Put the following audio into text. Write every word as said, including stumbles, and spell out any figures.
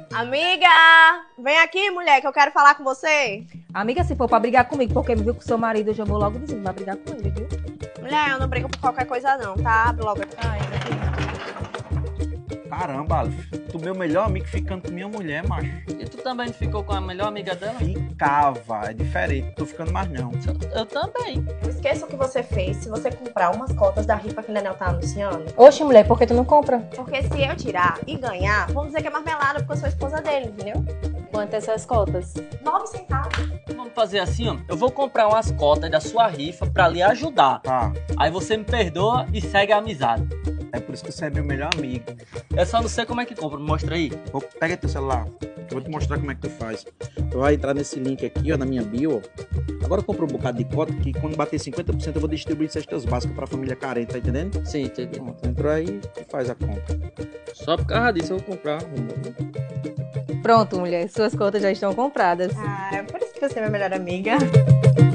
Amiga, vem aqui, mulher, que eu quero falar com você. Amiga, se for pra brigar comigo, porque me viu com seu marido, eu já vou logo dizendo, vai brigar com ele, viu? Mulher, eu não brigo por qualquer coisa não, tá? Abre logo aqui. Ai, Caramba, Aleph, tu meu melhor amigo ficando com minha mulher, macho. E tu também ficou com a melhor amiga dela? Ficava, é diferente, tô ficando mais não. Eu também. Não esqueça o que você fez se você comprar umas cotas da rifa que o Nenel tá anunciando. Oxe, mulher, por que tu não compra? Porque se eu tirar e ganhar, vamos dizer que é marmelada porque eu sou esposa dele, entendeu? Quanto essas cotas? Nove centavos. Vamos fazer assim, ó. Eu vou comprar umas cotas da sua rifa pra lhe ajudar. Tá, Aí você me perdoa e segue a amizade. é por isso que você é meu melhor amigo. Eu só não sei como é que compra. Mostra aí. Vou, pega teu celular, eu vou te mostrar como é que tu faz. Tu vai entrar nesse link aqui, ó, na minha bio, ó. Agora compra um bocado de cota, que quando bater cinquenta por cento eu vou distribuir cestas básicas pra família carente, tá entendendo? Sim, entendi. Pronto, entra aí e faz a compra. Só por causa disso eu vou comprar. Pronto, mulher, suas cotas já estão compradas. Ah, é por isso que você é minha melhor amiga.